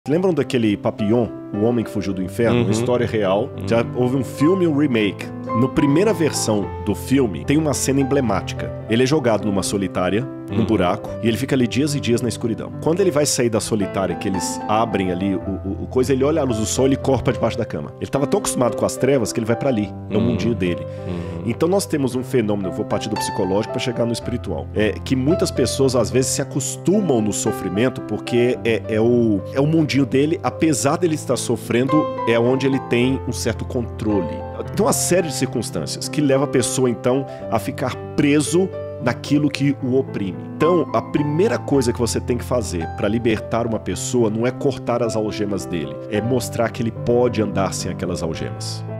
Lembram daquele Papillon, o homem que fugiu do inferno? Uma história real. Já houve um filme e um remake. Na primeira versão do filme, tem uma cena emblemática. Ele é jogado numa solitária, num buraco, e ele fica ali dias e dias na escuridão. Quando ele vai sair da solitária, que eles abrem ali o coisa, ele olha a luz do sol e corre pra debaixo da cama. Ele estava tão acostumado com as trevas que ele vai pra ali, no mundinho dele. Então nós temos um fenômeno, eu vou partir do psicológico para chegar no espiritual, que muitas pessoas às vezes se acostumam no sofrimento porque é o mundinho dele, apesar dele estar sofrendo, é onde ele tem um certo controle. Tem uma série de circunstâncias que leva a pessoa então a ficar preso naquilo que o oprime. Então, a primeira coisa que você tem que fazer para libertar uma pessoa não é cortar as algemas dele, é mostrar que ele pode andar sem aquelas algemas.